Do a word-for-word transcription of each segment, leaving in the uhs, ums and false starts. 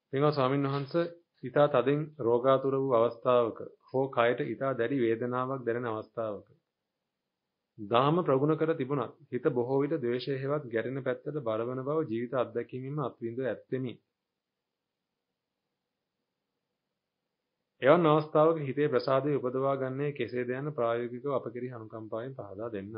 පින්වත් ස්වාමීන් වහන්සේ ඊතා තදින් රෝගාතුර වූ අවස්ථාවක හෝ කයට ඊතා දැඩි වේදනාවක් දැනෙන අවස්ථාවක දාම ප්‍රගුණ කර තිබුණත් හිත බොහෝ විට ද්වේෂය හේවත් ගැටෙන පැත්තට බලවන බව ජීවිත අත්දැකීමෙන් අත්විඳ ඇත්තෙමි. එවන් අවස්ථාවක හිතේ ප්‍රසාදය උපදවා ගන්නේ කෙසේද යන ප්‍රායෝගිකව අප කෙරෙහි අනුකම්පාවෙන් පහදා දෙන්න.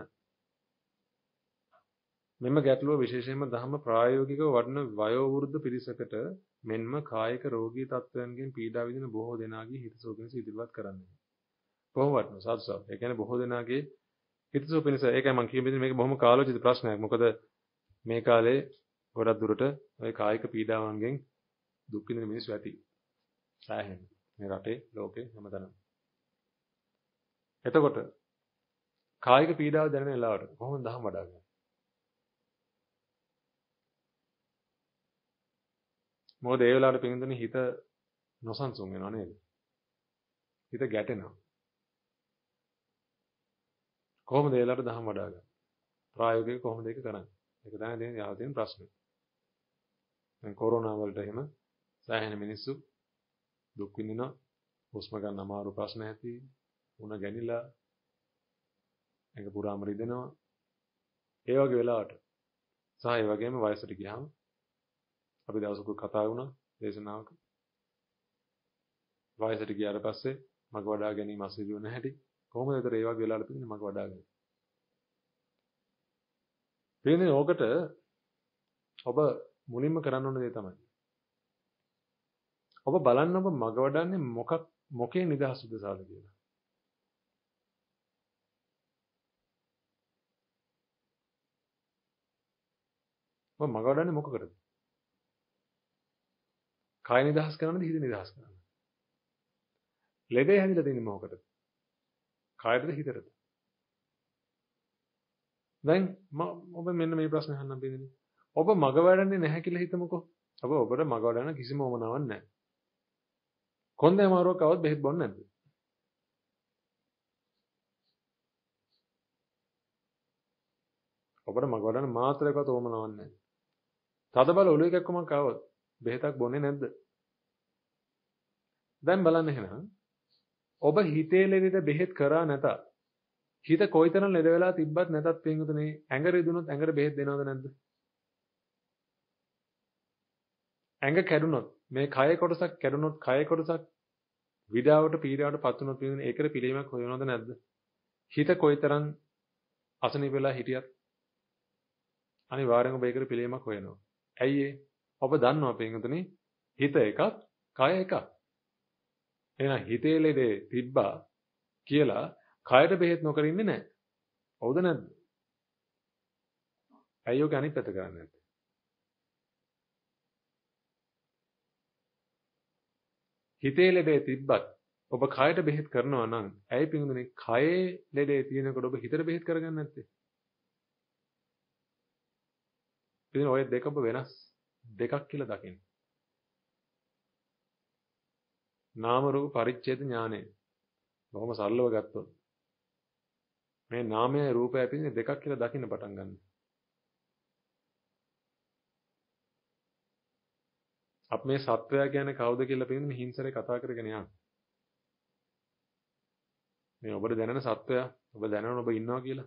මෙම ගැටලුව විශේෂයෙන්ම ධම්ම ප්‍රායෝගිකව වඩන වයෝ වෘද්ධ පිරිසකට මෙන්ම කායික රෝගී තත්ත්වයන්ගෙන් පීඩා විඳින බොහෝ දෙනාගේ හිතසුව පිණිස ඉදිරිපත් කරන්නේ. බොහෝ වටින සාදු සාදු. ඒ කියන්නේ බොහෝ දෙනාගේ හිතසුව පිණිස ඒකයි මම කියන්නේ මේක බොහොම කාලෝචිත ප්‍රශ්නයක්. මොකද මේ කාලේ ගොඩක් දුරට ඔය කායික පීඩාවන්ගෙන් දුක් විඳින මිනිස්සු ඇති. සෑහෙන. මේ රටේ ලෝකේ හැමතැනම. එතකොට කායික පීඩාව දැනෙන වෙලාවට කොහොමද ධම්ම වඩාගන්නේ? මොකද ඒ වෙලාවට පින්දුනේ හිත නොසන්සුන් වෙනවා නේද? හිත ගැටෙනවා. කොහොමද ඒ වෙලාවට ධම්ම වඩාගන්නේ? ප්‍රායෝගිකව කොහොමද ඒක කරන්නේ? ඒක තමයි දැන් යාව තියෙන ප්‍රශ්නේ. දැන් කොරෝනා වලට එහෙම සෑහෙන මිනිස්සු දුක් විඳිනවා. හුස්ම ගන්න අමාරු ප්‍රශ්න ඇති. උණ ගැනිලා ඒක පුරාම රිදෙනවා. ඒ වගේ වෙලාවට සහ ඒ වගේම වයසට ගියාම අපි දවසක කතා වුණා දේශනාවක. වයසට ගියාට පස්සේ මග වඩා ගැනීම අසීරු වෙන හැටි කොහොමද ඒතර ඒ වගේ වෙලාවට පින්නේ මග වඩා ගන්නේ? පින්නේ ඕකට ඔබ මුලින්ම කරන්න ඕන දේ තමයි. ඔබ බලන්න ඔබ මග වඩන්නේ මොකක් මොකේ නිදහස් උදෙසාද කියලා. ඔබ මග වඩන්නේ මොකකටද? කාය නිදහස් කරනවද හිත නිදහස් කරනවද? ලෙඩේ හැදිලා තියෙන්නේ මොකකටද? කායටද හිතටද? දැන් ඔබ මෙන්න මේ ප්‍රශ්නේ අහන්න බෙදෙන්නේ. ඔබ මග වඩන්නේ නැහැ කියලා හිතමුකෝ. ඔබ ඔබට මග වඩන්න කිසිම ඕමනාවක් නැහැ. කොන්දේ අමාරුවක් આવත් බෙහෙත් බොන්නේ නැද්ද? ඔබට මග වඩන්න මාත්‍රයකවත් ඕමනාවක් නැහැ. තද බල ඔළුව එකක්කමක් આવත් බෙහෙතක් බොන්නේ නැද්ද? දැන් බලන්න එහෙනම් ඔබ හිතේ ලෙඩට බෙහෙත් කරා නැත. හිත කොයිතරම් ලෙඩ වෙලා තිබ්බත් නැතත් පින්වතුනි ඇඟ රිදුනොත් ඇඟට බෙහෙත් දෙනවද නැද්ද? ඇඟ කැඩුනොත් මේ කය කොටසක් කැඩුනොත් කය කොටසක් විඩාවට පීඩාවට පත් වුණොත් පින්වතුනි ඒකට පිළියමක් හොයනවද නැද්ද? හිත කොයිතරම් අසනීප වෙලා හිටියත් අනිවාර්යෙන්ම ඔබ ඒකට පිළියමක් හොයනවා. ඇයි ඒ? ඔබ දන්නවා පින්වතුනි හිත එකක් කය එකක්. එහෙනම් හිතේ ලෙඩේ තිබ්බා කියලා කයට බෙහෙත් නොකර ඉන්නේ නැහැ. හවුද නැද්ද? ඇයි ඔක අනිත් පැත්ත කරන්නේ නැත්තේ? හිතේ ලෙඩේ තිබ්බත් ඔබ කයට බෙහෙත් කරනවා නම් ඇයි පින්වතුනි කයේ ලෙඩේ තියෙනකොට ඔබ හිතට බෙහෙත් කරගන්නේ නැත්තේ? ඉතින් ඔය දෙක ඔබ වෙනස් දෙකක් කියලා දකින්න. නාම රූප පරිච්ඡේද ඥානය. බොහොම සරලව ගත්තොත් මේ නාමයයි රූපයයි පිටින් දෙකක් කියලා දකින්න පටන් ගන්න. අප මේ සත්වයා කියන්නේ කවුද කියලා පිටින් හිංසරේ කතා කරගෙන යනවා. මේ ඔබට දැනෙන සත්වයා ඔබ දැනන ඔබ ඉන්නවා කියලා.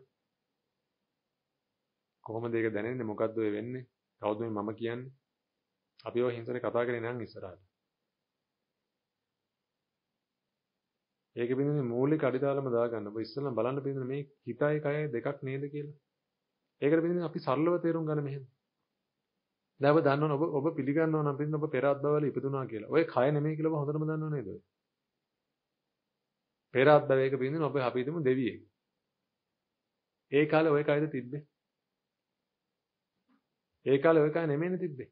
කොහොමද ඒක දැනෙන්නේ? මොකද්ද ඔය වෙන්නේ? කවුද මේ මම කියන්නේ? අපි ඔය හිංසරේ කතා කරගෙන යන ඉස්සරහට. ඒක පිටින් මූලික අඩිතාලම දාගන්න. ඔබ ඉස්සෙල්ලා බලන්න පිටින් මේ හිතයි කයයි දෙකක් නේද කියලා. ඒකට පිටින් අපි සරලව තේරුම් ගන්න මෙහෙම. දැන් ඔබ දන්නවනේ ඔබ ඔබ පිළිගන්නවා නම් පිටින් ඔබ පෙර අත්බවවල ඉපදුනා කියලා. ඔය කය නෙමෙයි කියලා ඔබ හොඳටම දන්නව නේද ඔය? පෙර අත්බවයක පිටින් ඔබ අපි හිතමු දෙවියෙක්. ඒ කාලේ ඔය කයද තිබ්බේ? ඒ කාලේ ඔය කය නෙමෙයිනේ තිබ්බේ.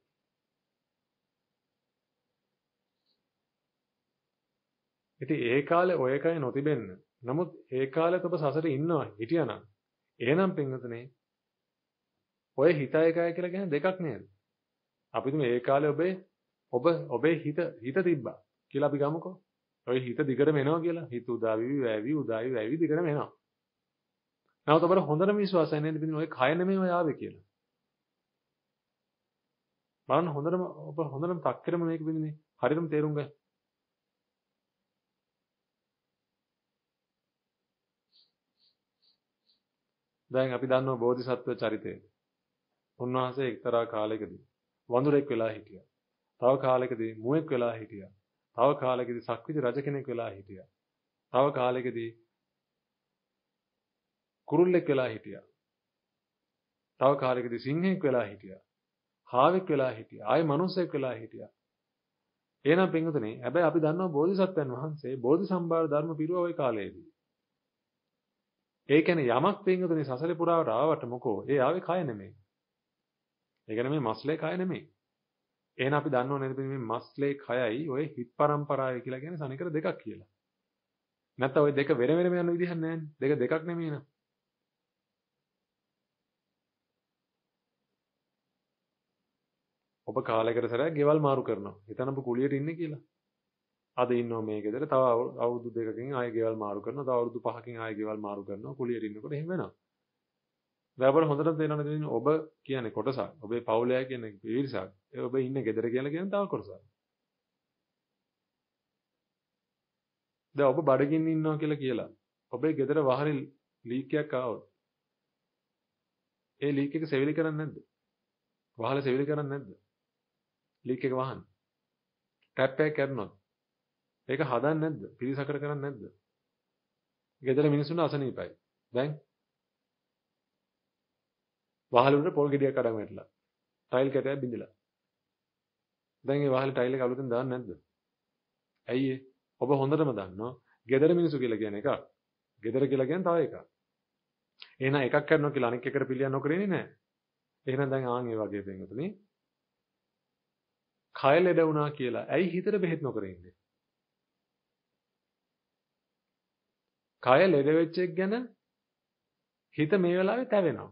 ඉතින් ඒ කාලේ ඔය කය නොතිබෙන්න. නමුත් ඒ කාලෙත් ඔබ සසරේ ඉන්නවා හිටියානම්. එහෙනම් පින්වතුනේ ඔය හිතයි කය කියලා කියන්නේ දෙකක් නේද? අපි තුමේ ඒ කාලේ ඔබේ ඔබ ඔබේ හිත හිත තිබ්බා කියලා අපි ගමුකෝ. ඔය හිත දිගටම එනවා කියලා. හිත උදාවි වැවි උදාවි වැවි දිගටම එනවා. නැවත ඔබට හොඳටම විශ්වාසයි නේද පිටින් ඔය කය නෙමෙයි ඔය ආවේ කියලා. බලන්න හොඳටම ඔබ හොඳටම තක්කරම මේක විඳින්නේ. හරියටම තේරුම් ගන්න. දැන් අපි දන්නවා බෝධිසත්ව චරිතය. උන්වහන්සේ එක්තරා කාලයකදී වඳුරෙක් වෙලා හිටියා. තව කාලයකදී මුවෙක් වෙලා හිටියා. තව කාලයකදී සක්විති රජ කෙනෙක් වෙලා හිටියා. තව කාලයකදී කුරුල්ලෙක් වෙලා හිටියා. තව කාලයකදී සිංහෙක් වෙලා හිටියා. හාවෙක් වෙලා හිටියා. ආයේ මිනිසෙක් වෙලා හිටියා. එහෙනම් පින්වතුනි, හැබැයි අපි දන්නවා බෝධිසත්වයන් වහන්සේ බෝධි සම්භාර ධර්ම පිරුවා ওই කාලයේදී. ඒ කියන්නේ යමක් පින්වතුනි සසලේ පුරාවට ආවට මොකෝ ඒ ආවේ කය නෙමෙයි. ඒ කියන්නේ මේ මස්ලේ කය නෙමෙයි. එහෙනම් අපි දන්නව නේද මේ මස්ලේ කයයි ඔය හිත් පරම්පරාවයි කියලා කියන්නේ සනිකර දෙකක් කියලා. නැත්නම් ওই දෙක වෙන වෙනම යන විදිහක් නැහැනේ. දෙක දෙකක් නෙමෙයි නේද? ඔබ කාලයකට සැරයක් ගෙවල් මාරු කරනවා. හිතන්න ඔබ කුලියට ඉන්නේ කියලා. අද ඉන්නවා මේ ගෙදර. තව අවුරුදු දෙකකින් ආයෙ ගෙවල් මාරු කරනවා. තව අවුරුදු පහකින් ආයෙ ගෙවල් මාරු කරනවා. කුලියට ඉන්නකොට එහෙම වෙනවා. දැන් අපට හොඳට තේරෙනවා ඔබ කියන්නේ කොටසක්. ඔබේ පවුලේ අය කියන්නේ පිරිසක්. ඒ ඔබ ඉන්නේ ගෙදර කියලා කියන තව කොටසක්. දැන් ඔබ බඩගින්න ඉන්නවා කියලා කියලා. ඔබේ ගෙදර වහරේ ලීක් එකක් ආවොත්. ඒ ලීක් එක සෙවිලි කරන්නේ නැද්ද? වහල සෙවිලි කරන්නේ නැද්ද? ලීක් එක වහන්න. ටැප් එක කරනොත්. ඒක හදන්නේ නැද්ද? පිරිසකට කරන්නේ නැද්ද? ගෙදර මිනිස්සුන්ට අසනීපයි. දැන් වහල උඩ පොල් ගෙඩියක් අඩන් වැටලා. ටයිල් කැටයක් බිඳිලා. දැන් මේ වහලේ ටයිල් එක අලුතෙන් දාන්න නැද්ද? ඇයි ඒ? ඔබ හොඳටම දන්නවා ගෙදර මිනිස්සු කියලා කියන එක. ගෙදර කියලා කියන්නේ තව එකක්. එහෙනම් එකක් කරනවා කියලා අනෙක් එකට පිළියම් නොකරන්නේ නැහැ. එහෙනම් දැන් ආන් ඒ වගේ වෙනතුනේ. කය ලෙඩ වුණා කියලා ඇයි හිතට බෙහෙත් නොකර ඉන්නේ? කය ලෙඩ වෙච්ච එක ගැන හිත මේ වෙලාවේ තැවෙනවා.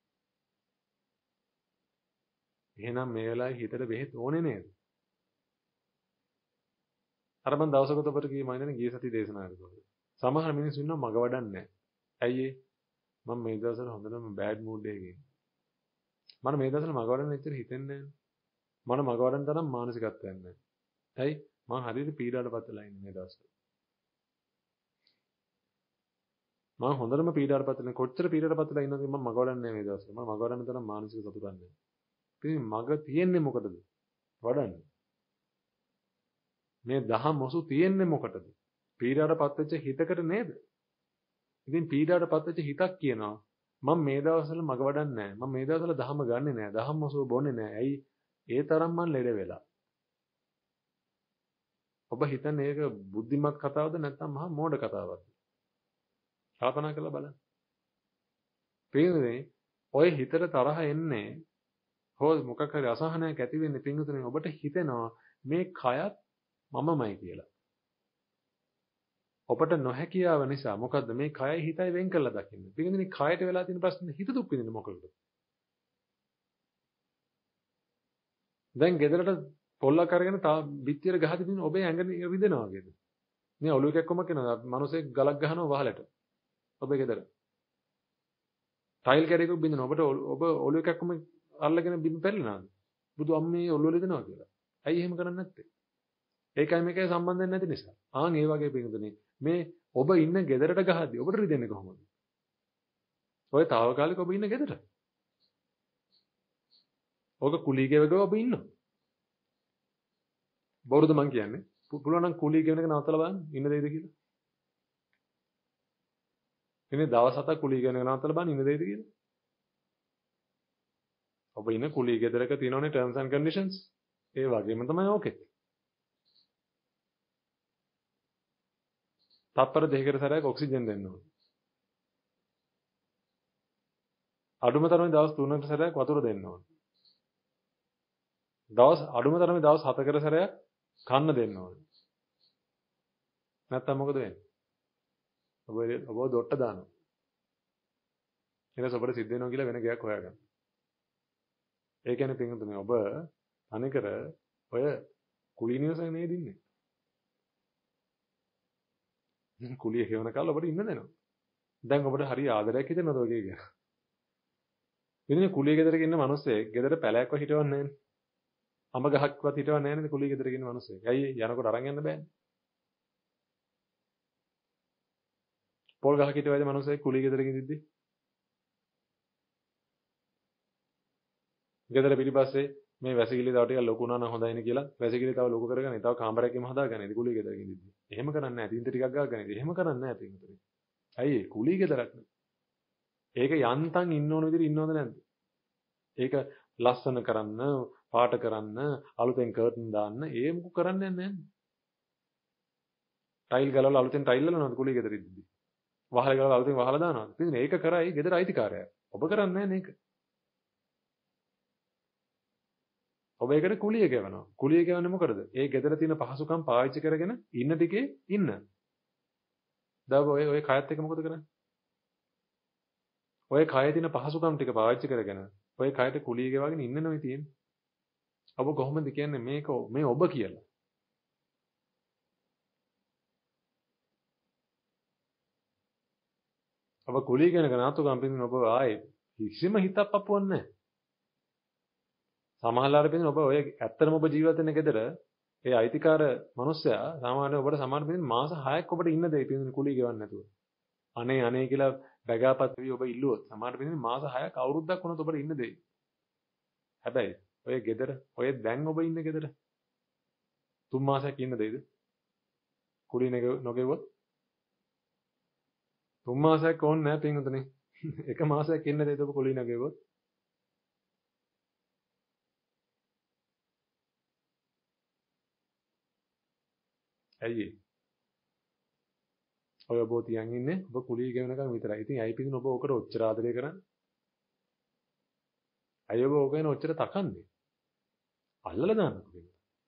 එහෙනම් මේ වෙලාවේ හිතට බෙහෙත් ඕනේ නේද? අර මම දවසකට ඔබට කිව්ව මම ඉන්නේ ගිය සතිය දේශනා කරනවා. සමහර මිනිස්සු ඉන්නවා මග වඩන්නේ නැහැ. ඇයි ඒ? මම මේ දවස්වල හොඳටම බෑඩ් මූඩ් එකේ ඉන්නේ. මම මේ දවස්වල මග වඩන්න එච්චර හිතෙන්නේ නැහැ. මම මග වඩන්න තරම් මානසිකත්වයක් නැහැ. ඇයි? මම හරියට පීඩාවටපත් වෙලා ඉන්නේ මේ දවස්වල. මම හොඳටම පීඩාවටපත් වෙලා කොච්චර පීඩාවටපත් වෙලා ඉන්නවද මම මග වඩන්නේ නැහැ මේ දවස්වල. මම මග වඩන්න තරම් මානසික සතුටක් නැහැ. ඉතින් මග තියෙන්නේ මොකටද? වඩන්නේ. මේ දහම් මොසු තියෙන්නේ මොකටද? පීඩාවටපත් වෙච්ච හිතකට නේද? ඉතින් පීඩාවටපත් වෙච්ච හිතක් කියනවා මම මේ දවස්වල මග වඩන්නේ නැහැ. මම මේ දවස්වල දහම ගන්නෙ නැහැ. දහම් මොසුව බොන්නේ නැහැ. ඇයි? ඒ තරම් මං ලෙඩ වෙලා. ඔබ හිතන්නේ ඒක බුද්ධිමත් කතාවද නැත්නම් මහා මෝඩ කතාවක්ද? කල්පනා කරලා බලන්න. පින්වතුනි, ඔය හිතට තරහ එන්නේ හෝ මොකක් හරි අසහනයක් ඇති වෙන්නේ පින්වතුනි ඔබට හිතෙනවා මේ කයත් මමමයි කියලා. ඔබට නොහැකියාව නිසා මොකද්ද මේ කයයි හිතයි වෙන් කරලා දකින්න. පින්වතුනි කයට වෙලා තියෙන ප්‍රශ්නේ හිත දුක් විඳින්න මොකද? දැන් ගෙදරට පොල්ලක් අරගෙන තා බිත්තියට ගහදී දින ඔබේ ඇඟ රිදෙනවා වගේද? මේ ඔළුව එකක් කොමක් කරනවා. මිනිස්සෙක් ගලක් ගහනවා වහලට. ඔබේ ගෙදර. ටයිල් කැඩේක බින්දනවා. ඔබට ඔබ ඔළුව එකක් කොම අල්ලගෙන බිම් පැල්ලනවාද? බුදු අම්මේ ඔළුව රිදෙනවා කියලා. ඇයි එහෙම කරන්නේ නැත්තේ? ඒකයි මේකයි සම්බන්ධයක් නැති නිසා. ආන් ඒ වගේ පිටුදුනේ මේ ඔබ ඉන්න ගෙදරට ගහද්දි ඔබට රිදෙන්නේ කොහොමද? ඔය తాවකාලික ඔබ ඉන්න ගෙදර. ඔක කුලී ගෙවක ඔබ ඉන්නවා. බොරුද මං කියන්නේ? පුළුවන් නම් කුලී ගෙවනක නවත්තලා බලන්න ඉන්න දෙයිද කියලා. ඉන්නේ දවස් හතක් කුලී ගෙවනක නවත්තලා බලන්න ඉන්න දෙයිද කියලා. ඔබ ඉන්න කුලී ගෙදරක තියෙනවනේ terms and conditions. ඒ වගේම තමයි ඕකේ. තත්පර දෙකකට සැරයක් ඔක්සිජන් දෙන්න ඕනේ. අඩුම තරමේ දවස් තුනකට සැරයක් වතුර දෙන්න ඕනේ. දවස් අඩුම තරමේ දවස් හතකට සැරයක් කන්න දෙන්න ඕනේ. නැත්තම් මොකද වෙන්නේ? ඔබ ඔබ දොට්ට දානවා. ඊට පස්සේ ඔබට සිද්ධ වෙනවා කියලා වෙන ගයක් හොයාගන්න. ඒ කියන්නේ පින්තුනේ ඔබ අනිකර ඔය කුලීනියසක් නේද ඉන්නේ? කුලිය හේවන කාලේ ඔබට ඉන්න දෙනවා. දැන් ඔබට හරි ආදරයක් හිතෙනවද ඔයගේ කියලා? ඉතින් කුලිය ගෙදරක ඉන්න මිනිස්සෙක් ගෙදර පැලයක්ව හිටවන්නේ නැහැනේ. අඹ ගහක්වත් හිටවන්නේ නැහැ නේද කුලිය ගෙදර ගෙන මිනිස්සෙක්. ඇයි යනකොට අරන් යන්න බෑනේ. පොල් ගහක් හිටවයිද මිනිස්සෙක් කුලිය ගෙදර ගෙනිද්දි. ගෙදර පිටිපස්සේ මේ වැසිකිලි තව ටිකක් ලොකු වුණා නම් හොඳයිනේ කියලා වැසිකිලි තව ලොකු කරගෙන තව කාමරයක්ම හදාගන්න. ඉතින් කුලිය ගෙදර ගෙනිද්දි. එහෙම කරන්නේ නැහැ. තින්ත ටිකක් ගාගෙන ඉතින් එහෙම කරන්නේ නැහැ පිටුතුනේ. ඇයි ඒ කුලිය ගෙදරක් නේ. ඒක යන්තම් ඉන්න ඕන විදිහට ඉන්නවද නැද්ද? ඒක ලස්සන කරන්න, පාට කරන්න, අලුතෙන් කර්ටන් දාන්න, ඒ මොකක් කරන්නේ නැහැ. ටයිල් ගලවලා අලුතෙන් ටයිල් ගලවනවද කුලිය ගෙදර ඉද්දි? වහල ගලවලා අලුතෙන් වහල දානවද? ඉතින් ඒක කරයි ගෙදර අයිතිකාරයා. ඔබ කරන්නේ නැහැ නේක. ඔබ ඒකට කුලිය ගෙවනවා. කුලිය ගෙවන්නේ මොකටද? ඒ ගෙදර තියෙන පහසුකම් පාවිච්චි කරගෙන ඉන්න ටිකේ ඉන්න. දැන් ඔය ඔය කයත් එක මොකද කරන්නේ? ඔය කයේ තියෙන පහසුකම් ටික පාවිච්චි කරගෙන ඔය කයට කුලිය ගෙවගෙන ඉන්න නෙවෙයි තියෙන්නේ. ඔබ කොහොමද කියන්නේ මේක මේ ඔබ කියලා? ඔබ කුලිය ගෙනගෙන ආතුගම් පිටින් ඔබ ආයේ කිසිම හිතක් පපුවන්නේ නැහැ. සමහරවල් පිටින් ඔබ ඔය ඇත්තටම ඔබ ජීවත් වෙන ගෙදර ඒ අයිතිකාර මිනිස්සයා සාමාන්‍යයෙන් ඔබට සමහර පිටින් මාස හයක් ඔබට ඉන්න දෙයි පිටින් කුලිය ගෙවන්නේ නැතුව. අනේ අනේ කියලා බැගාපත් වී ඔබ ඉල්ලුවොත් සමහර පිටින් මාස හයක් අවුරුද්දක් වුණත් ඔබට ඉන්න දෙයි. හැබැයි ඔය ගෙදර ඔය දැන් ඔබ ඉන්න ගෙදර තුන් මාසයක් ඉන්න දෙයිද? කුලිය නොගෙවුවොත් තුන් මාසයක් ඕනේ නැහැ පිටින්තුනේ. එක මාසයක් ඉන්න දෙයිද ඔබ කුලිය නොගෙවුවොත්? ඇයි ඒ? ඔය ඔබ තියන් ඉන්නේ ඔබ කුලිය ගෙවනකම් විතරයි. ඉතින් ඇයි පිටින් ඔබ ඔකට ඔච්චර ආදරය කරන්නේ? ඇයි ඔබ ඔක ගැන ඔච්චර තකන්නේ? අල්ලලා දාන්නකෝ.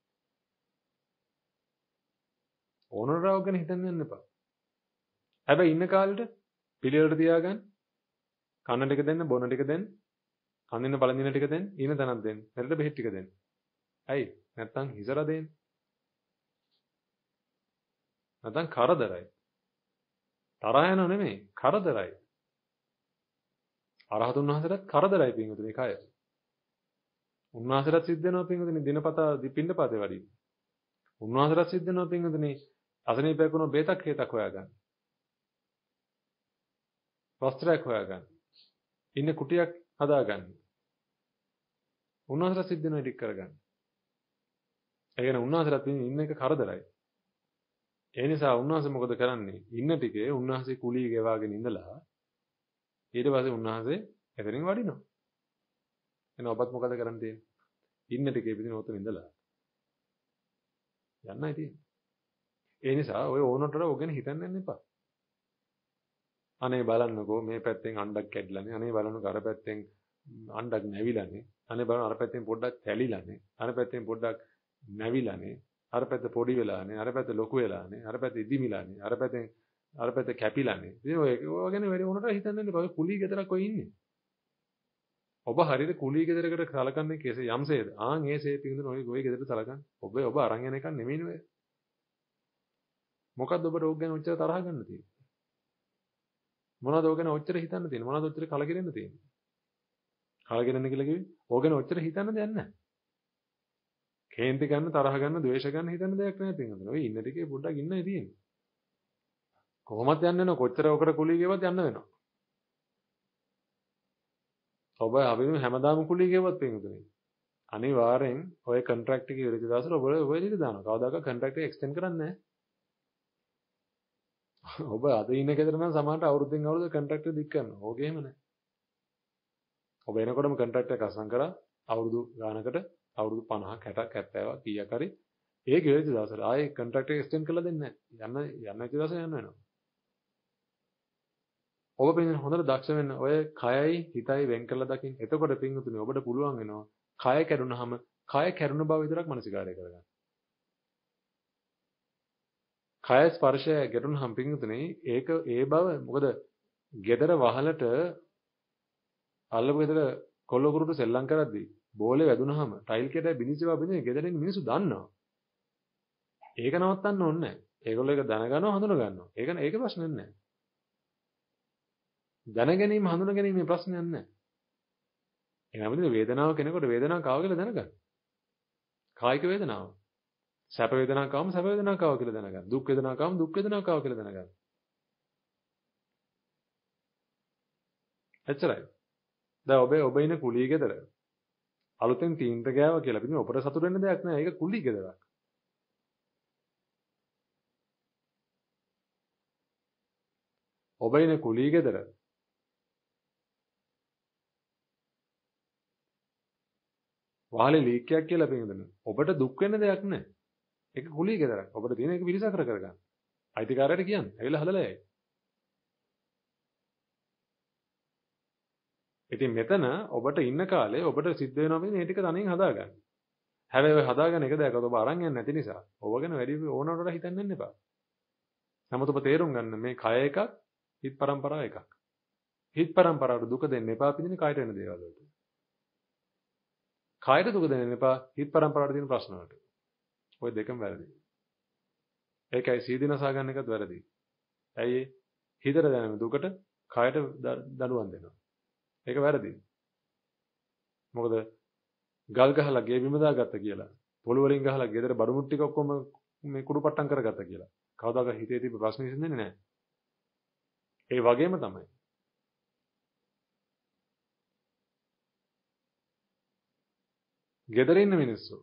ඕනරාව ගැන හිතන්න යන්න එපා. හැබැයි ඉන්න කාලෙට පිළිවෙලට තියාගන්න. කන්න ටික දෙන්න, බොන ටික දෙන්න, කන්දින බලඳින ටික දෙන්න, ඉන තනක් දෙන්න. මෙරට බෙහෙත් ටික දෙන්න. ඇයි? නැත්තම් හිසර දෙන්න. නැත්තම් කරදරයි. තරහ යනව නෙමෙයි, කරදරයි. අරහතුන් වහන්සේට කරදරයි පින්වතුනි කය. උන්වහන්සේට සිද්ධ වෙනවා පින්වතුනි දිනපතා පින්න පාතේ වඩින්න. උන්වහන්සේට සිද්ධ වෙනවා පින්වතුනි අසනීපයක් වුණොත් බේතක් හේතක් හොයාගන්න. වස්ත්‍රයක් හොයාගන්න. ඉන්න කුටියක් හදාගන්න. උන්වහන්සේට සිද්ධ වෙනවා ටික කරගන්න. ඒ කියන්නේ උන්වහන්සේට ඉන්න එක කරදරයි. ඒ නිසා උන්වහන්සේ මොකද කරන්නේ? ඉන්න ටිකේ උන්වහන්සේ කුලිය ගෙවාගෙන ඉඳලා ඊට පස්සේ උන්වහන්සේ එතනින් වඩිනවා. එන ඔබත් මොකද කරන්න තියෙන්නේ? ඉන්න ටිකේ පිටින් ඔතන ඉඳලා යන්නයි තියෙන්නේ. ඒ නිසා ඔය ඕනටර ඔගෙන හිතන්න යන්න එපා. අනේ බලන්නකෝ මේ පැත්තෙන් අණ්ඩක් කැඩිලානේ. අනේ බලන්නකෝ අර පැත්තෙන් අණ්ඩක් නැවිලානේ. අනේ බලන්න අර පැත්තෙන් පොඩ්ඩක් තැලිලානේ. අර පැත්තෙන් පොඩ්ඩක් නැවිලානේ. අර පැත්ත පොඩි වෙලානේ. අර පැත්ත ලොකු වෙලානේ. අර පැත්ත ඉදිමිලානේ. අර පැත්තෙන් අර පැත්ත කැපිලානේ. ඉතින් ඔය ඔය ගැන වැඩි ඕනටර හිතන්න යන්න එපා. කුලී ගෙදරක් ඔය ඉන්නේ. ඔබ හරියට කුලී ගෙදරකට සලකන්නේ කෙසේ යම්සේද? ආන් ඒසේ පිටින් ඔය ඔය ගෙදරට සලකන්නේ. ඔබ ඔබ අරන් යන එකක් නෙමෙයි නේද? මොකද්ද ඔබට ඕක ගැන ඔච්චර තරහ ගන්න තියෙන්නේ? මොනවද ඕක ගැන ඔච්චර හිතන්න තියෙන්නේ? මොනවද ඔච්චර කලකිරෙන්න තියෙන්නේ? කලකිරෙන්න කියලා කිව්වේ ඕක ගැන ඔච්චර හිතන්න දෙයක් නැහැ. කේන්ති ගන්න, තරහ ගන්න, ද්වේෂ ගන්න හිතන්න දෙයක් නැහැ පිටින්. ඔය ඉන්න ටිකේ පොඩ්ඩක් ඉන්නයි තියෙන්නේ. කොහොමද යන්න වෙනව? කොච්චර ඔකට කුලී ගෙවත් යන්න වෙනවා. ඔබ අපි හැමදාම කුලී ගෙවත් පිටින්. අනිවාර්යෙන් ඔය කොන්ට්‍රැක්ට් එකේ ඉරිදි දාසල ඔබ ඔය ඉරිදි දානවා. කවදාකවත් කොන්ට්‍රැක්ට් එක එක්ස්ටෙන්ඩ් කරන්නේ නැහැ. ඔබ අද ඉන්න ගෙදර නම් සමහරට අවුරුද්දෙන් අවුරුද්ද කොන්ට්‍රැක්ට් එක දික් කරනවා. ඕක එහෙම නැහැ. ඔබ එනකොටම කොන්ට්‍රැක්ට් එක අසම් කරා අවුරුදු ගානකට අවුරුදු පනහක් හැටක් හැත්තෑවක් කීයක් හරි ඒ ගෙවිච්ච දවසට ආයේ කොන්ට්‍රැක්ට් එක එක්ස්ටෙන්ඩ් කරලා දෙන්නේ නැහැ. යන්න යන්න ඉච්ච දවසේ යන්න වෙනවා. ඔබ පිටින් හොඳට දක්ෂ වෙන්න ඔය කයයි හිතයි වෙන් කරලා දකින්න. එතකොට පින්තුනේ ඔබට පුළුවන් වෙනවා කය කැඩුනහම කය කැඩුන බව විතරක් මනසිකාරය කරගන්න. කය ස්පර්ශය ගැටුනහම පින්තුනේ ඒක ඒ බව මොකද gedara වහලට අල්ලපු ගෙදර කොල්ල කුරුට සෙල්ලම් කරද්දී බෝලේ වැදුනහම ටයිල් කැටය බිනිසෙවා බිනින ගෙදරින් මිනිස්සු දන්නවා. ඒක නවත්තන්න ඕනේ නැහැ. ඒගොල්ලෝ ඒක දැනගන්නවා හඳුන ගන්නවා. ඒක ඒක ප්‍රශ්නයක් නැහැ. දැන ගැනීම හඳුන ගැනීම ප්‍රශ්නයක් නැහැ. එනමුත් වේදනාව කෙනෙකුට වේදනාවක් ආව කියලා දැනගන්න. කායික වේදනාව. සැප වේදනාවක් ආවම සැප වේදනාවක් ආවා කියලා දැනගන්න. දුක් වේදනාවක් ආවම දුක් වේදනාවක් ආවා කියලා දැනගන්න. එච්චරයි. දැන් ඔබ ඔබ ඉන්න කුලී ගෙදර අලුතෙන් තීන්ත ගෑවා කියලා පිටින් ඔබට සතුට වෙන්න දෙයක් නෑ. ඒක කුලී ගෙදරක්. ඔබ ඉන්න කුලී ගෙදර වාලේ ලීක් එකක් කියලා පිටින් ඔබට දුක් වෙන්න දෙයක් නෑ. ඒක කුලී ගෙදරක්. ඔබට තියෙන එක පිළිසකර කරගන්න. අයිතිකාරයට කියන්න. ඇවිල්ලා හදලා යයි. ඉතින් මෙතන ඔබට ඉන්න කාලේ ඔබට සිද්ධ වෙනවා මේ ටික තනියෙන් හදාගන්න. හැබැයි ඔය හදාගන්න එක දෙයක් ඔබ අරන් යන්නේ නැති නිසා ඔබ ගැන වැඩි ඕනකට හිතන්න යන්න එපා. නමුත් ඔබ තේරුම් ගන්න මේ කය එකක් හිත් පරම්පරාව එකක්. හිත් පරම්පරාවට දුක දෙන්න එපා පිටින් කයට වෙන දේවල් වලට. කයට දුක දෙන්න එපා හිත් පරම්පරාවට තියෙන ප්‍රශ්න වලට. ඔය දෙකම වැරදි. ඒකයි සීදීනසා ගන්න එකත් වැරදි. ඇයි හිතට දැනෙන දුකට කයට දඩුවම් දෙනවා. ඒක වැරදි. මොකද ගල් ගහලා ගේ බිම දාගත්ත කියලා පොළු වලින් ගහලා ගෙදර බඩු මුට්ටු ටික ඔක්කොම මේ කුඩු පට්ටම් කරගත්ත කියලා කවදාකවත් හිතේ තිබ්බ ප්‍රශ්න විසඳෙන්නේ නැහැ. ඒ වගේම තමයි ගෙදර ඉන්න මිනිස්සු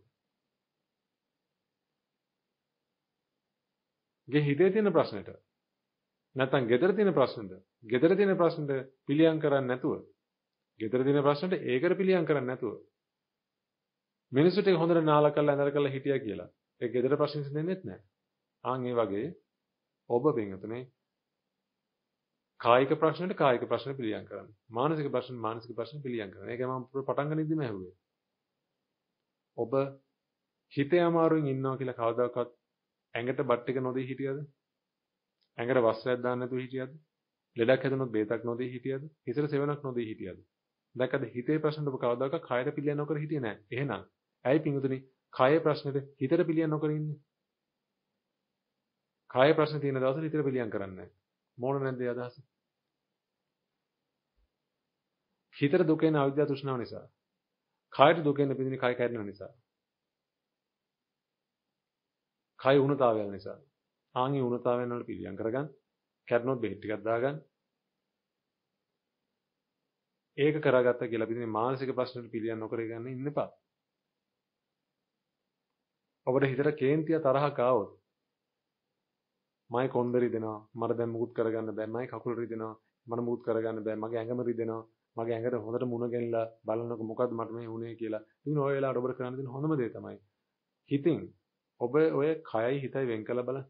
ගේ හිතේ තියෙන ප්‍රශ්නෙට නැත්නම් ගෙදර තියෙන ප්‍රශ්නෙට ගෙදර තියෙන ප්‍රශ්නෙට පිළියම් කරන්නේ නැතුව ගෙදර තියෙන ප්‍රශ්නෙට ඒකට පිළියම් කරන්නේ නැතුව මිනිස්සුන්ට හොඳට නාලා කරලා ඇඳලා කරලා හිටියා කියලා ඒ ගෙදර ප්‍රශ්න විසඳෙන්නේත් නැහැ. ආන් ඒ වගේ ඔබ බින්දුනේ කායික ප්‍රශ්නෙට කායික ප්‍රශ්න පිළියම් කරන්න. මානසික ප්‍රශ්න මානසික ප්‍රශ්න පිළියම් කරන්න. ඒකයි මම පටන් ගනිද්දිම ඇහුවේ. ඔබ හිතේ අමාරුවෙන් ඉන්නවා කියලා කවදාකවත් ඇඟට බත් ටික නොදී හිටියද? ඇඟට වස්ත්‍රයක් දාන්න නැතුව හිටියද? ලෙඩක් හැදුනොත් බේතක් නොදී හිටියද? හිතට සෙවණක් නොදී හිටියද? දැක්කද හිතේ ප්‍රශ්නට ඔබ කවදාකවත් කායයට පිළියම් නොකර හිටියේ නැහැ. එහෙනම් ඇයි පිංගුතුනි කායේ ප්‍රශ්නෙට හිතට පිළියම් නොකර ඉන්නේ? කායේ ප්‍රශ්න තියෙන දවසට හිතට පිළියම් කරන්නේ නැහැ. මොන නැද්ද ඒ අදහස? හිතට දුක එන අවිද්‍යාව තෘෂ්ණාව නිසා. කායට දුක එන පිළිඳින කාය කැඩෙන නිසා. කාය උණතාවයන් නිසා. ආන්ගේ උණතාවයන් වල පිළියම් කරගන්න. කැඩනොත් බෙහෙත් ටිකක් දාගන්න. ඒක කරගත්ත කියලා පිළිඳින මානසික ප්‍රශ්නවල පිළියම් නොකර ගන්න ඉන්න එපා. ඔබට හිතට කේන්තිය තරහක් ආවොත් මයි කොන්ද රිදෙනවා මට දැන් මුකුත් කරගන්න බෑ මයි කකුල රිදෙනවා මට මුකුත් කරගන්න බෑ මගේ ඇඟම රිදෙනවා මගේ ඇඟට හොඳට මුණ ගැනලා බලනකො මොකද්ද මට මේ වුනේ කියලා ඉතින් ඔය වෙලාවට ඔබට කරන්න තියෙන හොඳම දේ තමයි හිතින් ඔබ ඔය කයයි හිතයි වෙන් කළ බලන්න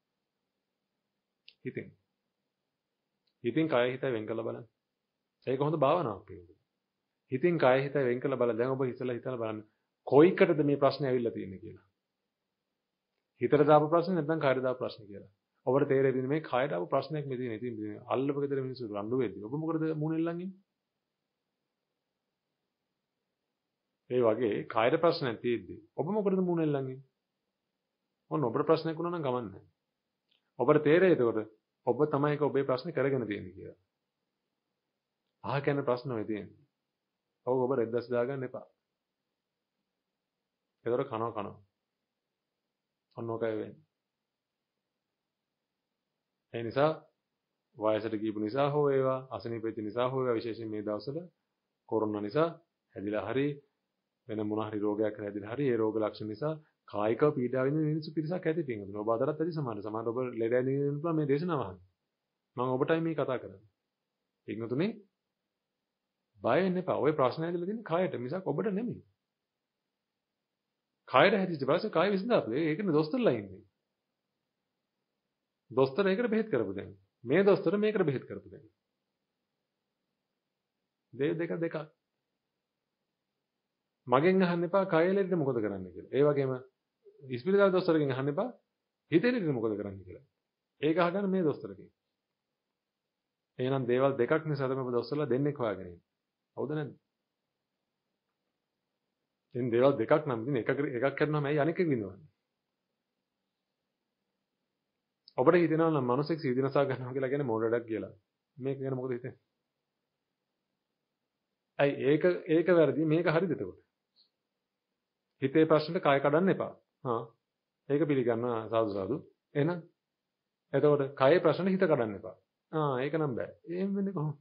හිතින් හිතින් කයයි හිතයි වෙන් කළ බලන්න ඒක හොඳ භාවනාවක් වෙන්නේ හිතින් කයයි හිතයි වෙන් කළ බලන්න දැන් ඔබ හිතලා හිතලා බලන්න කොයිකටද මේ ප්‍රශ්නේ ඇවිල්ලා තියෙන්නේ කියලා හිතට දාපු ප්‍රශ්නේ නැත්නම් කයට දාපු ප්‍රශ්නේ කියලා ඔබට තේරෙන්නේ මේ කයට ආපු ප්‍රශ්නයක් මේ තියෙන. ඉතින් අල්ලපු ගෙදර මිනිස්සු රණ්ඩු වෙද්දී ඔබ මොකටද මූණෙල්ලන් ඉන්නේ? ඒ වගේ කයට ප්‍රශ්නයක් තියෙද්දී ඔබ මොකටද මූණෙල්ලන් ඉන්නේ? ඔන්න ඔබට ප්‍රශ්නයක් වුණා නම් ගමන් නැහැ. ඔබට තේරෙයි එතකොට ඔබ තමයි ඒක ඔබේ ප්‍රශ්නේ කරගෙන තියෙන්නේ කියලා. අහ කියන ප්‍රශ්න ඔය තියෙන්නේ. ඔව් ඔබ රෙද්දස් දාගන්න එපා. ඒතර කනවා කනවා. ඔන්න ඔකයි වෙන්නේ. ඒ නිසා වයසට ගියපු නිසා හෝ වේවා අසනීප වෙච්ච නිසා හෝ වේවා විශේෂයෙන් මේ දවස්වල කොරෝනා නිසා හැදිලා හරි වෙන මොන හරි රෝගයක් හැදිලා හරි ඒ රෝග ලක්ෂණ නිසා කායිකව පීඩාව විඳින මිනිස්සු පිරිසක් ඇති පිටින්. ඔබ අතරත් ඇති සමාන සමාන ඔබ ලෙඩ ඇදින්න පුළුවන් මේ දේශනාව අහන්න. මම ඔබටයි මේ කතා කරන්නේ. පිටුතුනේ බය වෙන්න එපා. ඔය ප්‍රශ්න ඇදලා තියෙන්නේ කායට මිසක් ඔබට නෙමෙයි. කායට හැදිච්ච ප්‍රශ්න කාය විසඳාපු. ඒකනේ දොස්තරලා ඉන්නේ. දොස්තර ඒකට බෙහෙත් කරපු දැන්. මේ දොස්තර මේකට බෙහෙත් කරපු දැන්. දෙය දෙක දෙක. මගෙන් අහන්න එපා කයලෙද්ද මොකද කරන්න කියලා. ඒ වගේම ඉස්පිරිතාල දොස්තරගෙන් අහන්න එපා හිතේලෙද්ද මොකද කරන්න කියලා. ඒක අහගන්න මේ දොස්තරගෙන්. එහෙනම් දේවල් දෙකක් නිසා තමයි ඔබ දොස්තරලා දෙන්නෙක් හොයාගෙන ඉන්නේ. හවුද නැද්ද? එන් දේවල් දෙකක් නම් ඉතින් එකක් එකක් කරනවාම ඇයි අනික එක විඳවන්නේ? ඔබට හිතෙනවා නම් මිනිස්සෙක් සීදීනසා ගන්නවා කියලා කියන්නේ මොඩඩක් කියලා. මේක ගැන මොකද හිතන්නේ? ඇයි ඒක ඒක වැරදි මේක හරිද එතකොට? හිතේ ප්‍රශ්නෙට කය කඩන්න එපා. හා. ඒක පිළිගන්නවා සාදු සාදු. එහෙනම් එතකොට කයේ ප්‍රශ්නෙට හිත කඩන්න එපා. ආ ඒක නම් බෑ. එහෙම වෙන්නේ කොහොමද?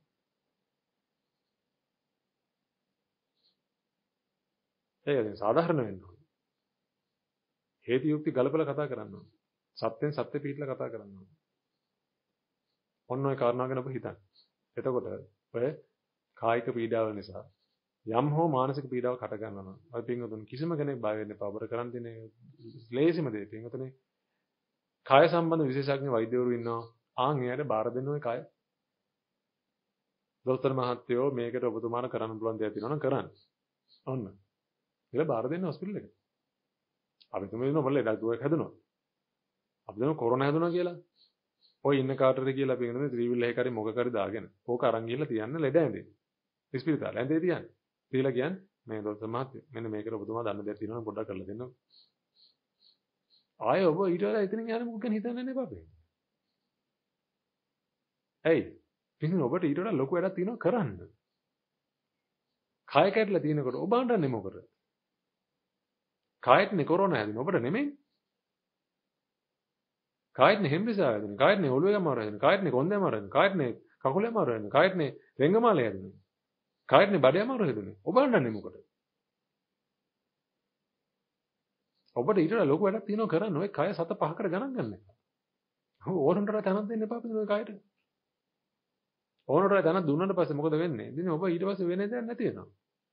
ඒක දැන් සාධාරණ වෙන්න ඕනේ. හේතු යුක්ති ගලපලා කතා කරන්න ඕනේ. සත්‍යෙන් සත්‍ය පිටලා කතා කරන්න ඕනේ. ඔන්න ඔය කාරණා ගැන ඔබ හිතන්න. එතකොට ඔය කායික පීඩාව නිසා යම් හෝ මානසික පීඩාවක් හට ගන්නවා. ඔය පින්වතුන් කිසිම කෙනෙක් බය වෙන්න එපා. ඔබට කරන් තියෙන්නේ ලේසිම දේ. පින්වතුනේ කාය සම්බන්ධ විශේෂඥ වෛද්‍යවරු ඉන්නවා. ආන් එයාට බාර දෙන්න ඔය කය. දොස්තර මහත්තයෝ මේකට ඔබතුමාට කරන්න පුළුවන් දේවල් තියෙනවා නම් කරන්න. ඔන්න. ඒක බාර දෙන්න හොස්පිටල් එකට. අපි තුමේ ඉන්න ඔබ ලෙඩක් දුවක් හැදුනා. අපි දන්නවා කොරෝනා හැදුනා කියලා. ඔය ඉන්න කාටද කියලා අපි කියන්නේ ත්‍රිවිල් එකේ කරි මොක කරි දාගෙන. ඕක අරන් ගිහලා තියන්න ලෙඩ ඇඳේ. ඉස්පිරිතාල ඇඳේ තියන්න. තියලා කියන්නේ මේ දොස්තර මහත්තයෝ මෙන්න මේකට ඔබතුමා දන්න දෙයක් තියෙනවා නම් පොඩ්ඩක් කරලා දෙන්න. ආයේ ඔබ ඊට වඩා එතනින් යන්න මොකක් ගැන හිතන්නේ නැහැ පාපේ. ඇයි? ඉතින් ඔබට ඊට වඩා ලොකු වැඩක් තියෙනවා කරන්න. කය කැඩලා තියෙනකොට ඔබ අඬන්නේ මොකටද? කායත්නේ කොරෝනා හැදුනේ ඔබට නෙමෙයි. කායත්නේ හෙම්බිසා හැදුනේ. කායත්නේ ඔළුවේ අමාරු හැදුනේ. කායත්නේ කොන්දේ අමාරු හැදුනේ. කායත්නේ කකුලේ අමාරු හැදුනේ. කායත්නේ රෙංගමාලේ හැදුනේ. කායත්නේ බඩේ අමාරු හැදුනේ. ඔබ අඬන්නේ මොකටද? ඔබට ඊට වඩා ලොකු වැඩක් තියෙනවා කරන්න. ඔය කය සත පහකට ගණන් ගන්න එපා. ඕනතරම් තනක් දෙන්න එපා අපිට ඔය කයට. ඕනතරම් තනක් දුන්නාට පස්සේ මොකද වෙන්නේ? ඉතින් ඔබ ඊට පස්සේ වෙන දෙයක් නැති වෙනවා.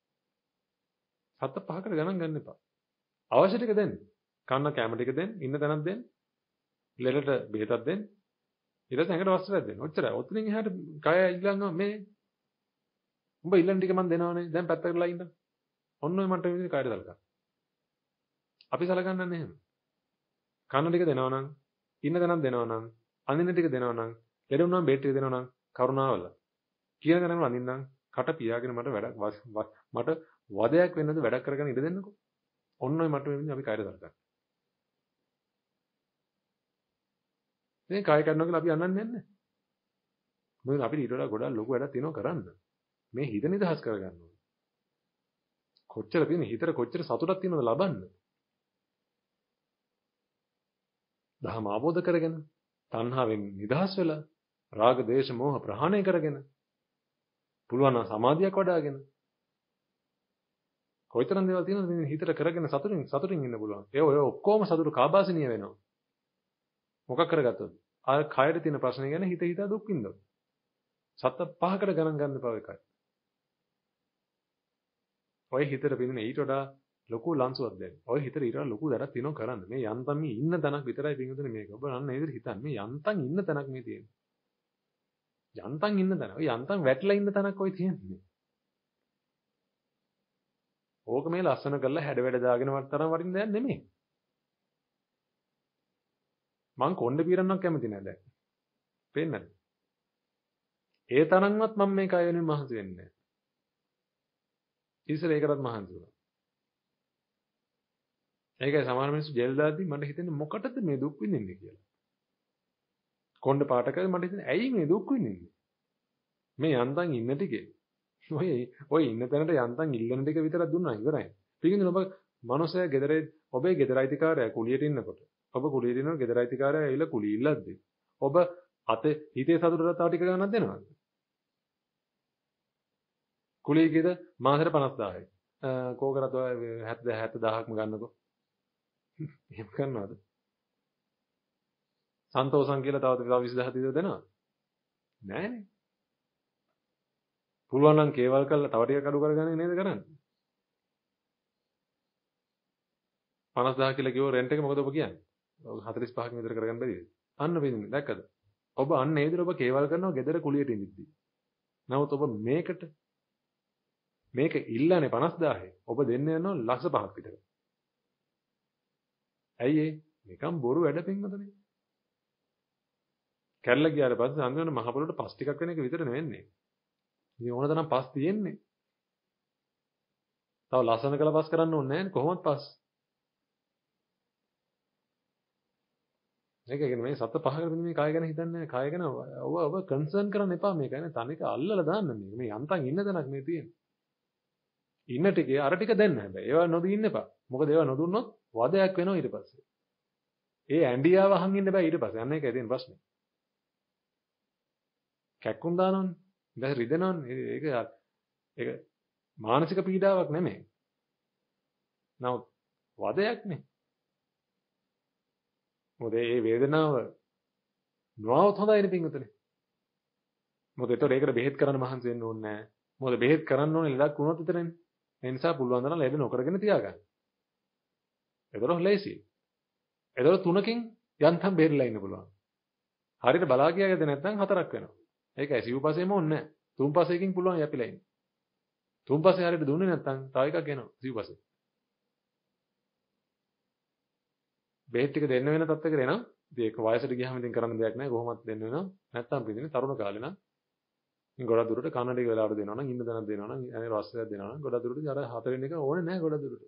සත පහකට ගණන් ගන්න එපා. අවශ්‍ය ටික දෙන්න. කන්න කැම ටික දෙන්න, ඉන්න තැනක් දෙන්න. ලෙඩට බෙහෙතක් දෙන්න. ඊට පස්සේ ඇඟට වස්ත්‍රයක් දෙන්න. ඔච්චරයි. ඔතනින් එහාට කය ඉල්ලනවා මේ. උඹ ඉල්ලන ටික මම දෙනවනේ. දැන් පැත්තකටලා ඉන්න. ඔන්න ඔය මට විදිහට කයර සලකන්න. අපි සලකන්නේ නැහැ එහෙම. කන්න ටික දෙනවා නම්, ඉන්න තැනක් දෙනවා නම්, අඳින්න ටික දෙනවා නම්, ලෙඩ වුණාම බේත් ටික දෙනවා නම් කරුණාවල. කියන තැනම අඳින්නම් කට පියාගෙන මට වැඩක් මට වදයක් වෙන්නද වැඩක් කරගෙන ඉඳ දෙන්නකෝ. ඔන්න ඔය මට වෙන්නේ අපි කයර සලකන්න. මේ කය කරනවා කියලා අපි අන්නන්නේ නැහැ. මොකද අපිට ඊට වඩා ගොඩාක් ලොකු වැඩක් තියෙනවා කරන්න. මේ හිත නිදහස් කරගන්න ඕනේ. කොච්චර තියෙන හිතට කොච්චර සතුටක් තියෙනවද ලබන්න. දහම ආબોධ කරගෙන, තණ්හාවෙන් නිදහස් වෙලා, රාග, දේශ, මෝහ ප්‍රහාණය කරගෙන, පුළුවන් නම් සමාධියක් වඩ아가ගෙන. කොයිතරම් දේවල් තියෙනවද මේ හිතට කරගෙන සතුටින් සතුටින් ඉන්න පුළුවන්. ඒ ඔය ඔක්කොම සතුට කාබාසිනිය වෙනවා. මොකක් කරගත්තොත්? ආය කයර තියෙන ප්‍රශ්නේ ගැන හිත හිතා දුක් විඳිනවා. සත පහකට ගණන් ගන්න එපා එකයි. ඔය හිතට පින්න ඊට වඩා ලොකු ලන්සුවක් දෙන්න. ඔය හිතට ඊට වඩා ලොකු දඩක් තියෙනවා කරන්න. මේ යන්තම් මේ ඉන්න තැනක් විතරයි පින්වතුනි මේක. ඔබ අන්න ඒ විදිහට හිතන්න. මේ යන්තම් ඉන්න තැනක් මේ තියෙන්නේ. යන්තම් ඉන්න තැන. ඔය යන්තම් වැටලා ඉන්න තැනක් ඔය තියෙන්නේ. ඕක මේ ලස්සන කරලා හැඩ වැඩ දාගෙන වට තරම් වටින දෙයක් නෙමෙයි. මං කොණ්ඩේ පීරන්නක් කැමති නෑ දැන්. පේන්නද? ඒ තරම්වත් මම මේ කය වෙනුවෙන් මහන්සි වෙන්නේ නෑ. ඉතින් ඒකටත් මහන්සි වුණා. ඒකයි සමහර මිනිස්සු ජෙල් දාද්දි මට හිතෙන්නේ මොකටද මේ දුක් විඳින්නේ කියලා. කොණ්ඩ පාට කරලා මට හිතෙන්නේ ඇයි මේ දුක් විඳින්නේ? මේ යන්තම් ඉන්න ටිකේ. ඔය ඔය ඉන්න තැනට යන්තම් ඉල්ලන ටික විතරක් දුන්නා ඉවරයි. පිටින් ඔබ මනුස්සය ගෙදරේ ඔබේ ගෙදර අයිතිකාරයා කුලියට ඉන්නකොට ඔබ කුලියට ඉන්නකොට ගෙදර අයිතිකාරයා ඇවිල්ලා කුලිය ඉල්ලද්දි ඔබ අතේ හිතේ සතුටට තව ටික ගන්නක් දෙනවද? කුලිය කීයද? මාසෙට පනස් දාහයි. කෝකරත් ඔය හැත්තෑ හැත්තදාහක්ම ගන්නකෝ. එහෙම කරනවද? සන්තෝෂම් කියලා තව තව විසිදහක් දීලා දෙනවද? නෑනේ. පුළුවන් නම් කේවල් කරලා තව ටිකක් අඩු කරගන්නේ නේද කරන්නේ? පනස්දාහ කියලා කිව්ව රෙන්ට් එක මොකද ඔබ කියන්නේ? හතළිස් පහකින් විතර කරගන්න බැරිද? අන්න වෙන්නේ දැක්කද? ඔබ අන්න ඒ විදිහට ඔබ කේවල් කරනවා ගෙදර කුලියට ඉඳිද්දි. නමුත් ඔබ මේකට මේක ඉල්ලන්නේ පනස්දාහේ. ඔබ දෙන්න යනවා ලක්ෂ පහක් විතර. ඇයි ඒ? නිකම් බොරු වැඩ පින්වතුනි. කැල්ල ගියාට පස්සේ අන්තිමට මහ පොළොට පස් ටිකක් වෙන එක විතර නෙවෙන්නේ. ඉතින් ඕන තරම් පස් තියෙන්නේ. තව ලස්සන කළ පස් කරන්න ඕනේ නැහැ කොහොමද පස්? මේක කියන්නේ මේ සත පහකට මේ කාය ගැන හිතන්නේ කාය ගැන ඔබ ඔබ කන්සර්න් කරන්න එපා මේක නේ තනික අල්ලලා දාන්න මේක මේ යන්තම් ඉන්න තැනක් මේ තියෙන්නේ. ඉන්න ටිකේ අර ටික දෙන්න හැබැයි ඒවා නොදී ඉන්න එපා. මොකද ඒවා නොදුන්නොත් වදයක් වෙනවා ඊට පස්සේ. ඒ ඇන්ඩියාව අහන් ඉන්න බෑ ඊට පස්සේ. අන්න ඒකයි තියෙන ප්‍රශ්නේ. කැක්කුම් දානවනේ. ඊට පස්සේ රිදෙනවනේ. ඒක ඒක මානසික පීඩාවක් නෙමෙයි. නමුත් වදයක්නේ. මොකද මේ වේදනාව නොවොත් හොඳයිනේ පින්වතුනි. මොකද ඒතකොට ඒකට බෙහෙත් කරන්න මහන්සි වෙන්න ඕනේ නැහැ. මොකද බෙහෙත් කරන්න ඕනේ ලෙඩක් වුණොත් විතරනේ. ඒ නිසා පුළුවන් තරම් ලෙඩ නොකරගෙන තියාගන්න. ඒතකොට ලේසි. ඒතකොට තුනකින් යන්තම් බේරිලා ඉන්න පුළුවන්. හරියට බලා ගියාද නැත්නම් හතරක් වෙනවා. ඒකයි සිව්පසේම ඕනේ නැහැ. තුන් පසේකින් පුළුවන් යපිලා ඉන්න. තුන් පසේ හරියට දුන්නේ නැත්නම් තව එකක් එනවා සිව්පසේ. බෙහෙත් ටික දෙන්න වෙන තත්ත්වයකට එනවා. ඉතින් ඒක වයසට ගියාම ඉතින් කරන්න දෙයක් නැහැ. කොහොමවත් දෙන්න වෙනවා. නැත්නම් පිටින් තරුණ කාලේ නම් ඉතින් ගොඩක් දුරට කන ටික වෙලාවට දෙනවා නම් ඉන්න දණක් දෙනවා නම් අනේ රසයක් දෙනවා නම් ගොඩක් දුරට අර හතරෙන් එක ඕනේ නැහැ ගොඩක් දුරට.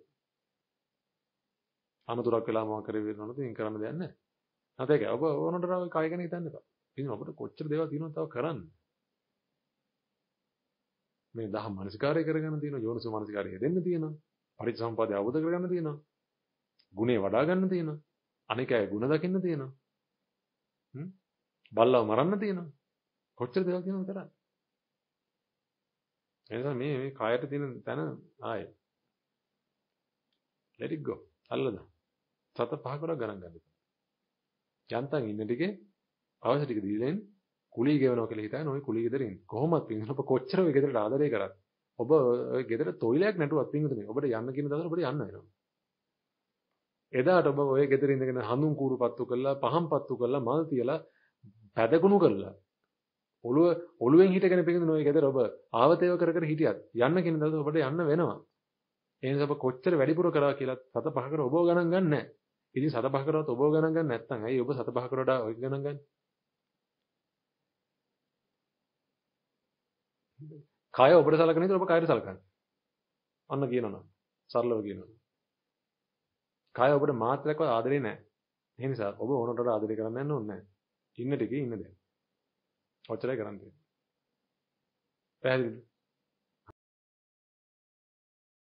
අනතුරක් වෙලා මොකක් කරේ වෙනවද ඉතින් කරන්න දෙයක් නැහැ. නැත්නම් ඒක ඔබ ඕනට රාව කය ගැන හිතන්න එපා. ඉතින් ඔබට කොච්චර දේවල් තියෙනවද තව කරන්න. මේ දහම් මනසිකාරය කරගන්න තියෙනවා යෝනිසෝ මනසිකාරය දෙන්න තියෙනවා. පරිසම්පාදය අවබෝධ කරගන්න තියෙනවා. ගුණේ වඩා ගන්න තියෙනවා. අනිකයි ಗುಣ දකින්න තියෙනවා. හ්ම් බල්ලව මරන්න තියෙනවා. කොච්චර දේවල් තියෙනවද කරන්න. එනිසා මේ මේ කායට තියෙන තැන ආයේ let it go. අල්ලද. සත පහ කරක් ගණන් ගන්න. යන්තම් ඉන්න ටිකේ අවශ්‍ය ටික දීලා කුලී ගෙවනවා කියලා හිතන ඔය කුලී ගෙදර ඉන්න. කොහොමද පින් ඔබ කොච්චර ඔය ගෙදරට ආදරය කරත් ඔබ ඔය ගෙදර තොইলයක් නැටුවත් පින්විතනේ ඔබට යන්න කියන දවසට ඔබට යන්න වෙනවා. එදාට ඔබ ඔය ගෙදර ඉඳගෙන හඳුන් කූරු පත්තු කරලා පහන් පත්තු කරලා මල් තියලා පැදකුණු කරලා ඔළුව ඔළුවෙන් හිටගෙන පිටින් ඔය ගෙදර ඔබ ආවතේව කර කර හිටියත් යන්න කියන දවස ඔබට යන්න වෙනවා. ඒ නිසා ඔබ කොච්චර වැඩිපුර කරා කියලා සත පහ කර ඔබව ගණන් ගන්න නැහැ. ඉතින් සත පහ කරවත් ඔබව ගණන් ගන්න නැත්නම් ඇයි ඔබ සත පහ කරලා ඔය ගණන් ගන්න? කාය ඔබට සලකන විදිහට ඔබ කායයට සලකන්න. අන්න කියනවා. සරලව කියනවා. කාය ඔබට මාත්‍රයක්වත් ආදරේ නැහැ. ඒ නිසා ඔබ ඕනට වඩා ආදරේ කරන්න යන්න ඕනේ නැහැ. ඉන්න ටිකේ ඉන්න දෙන්න. ඔච්චරයි කරන්න තියෙන්නේ. පැහැදිලිද?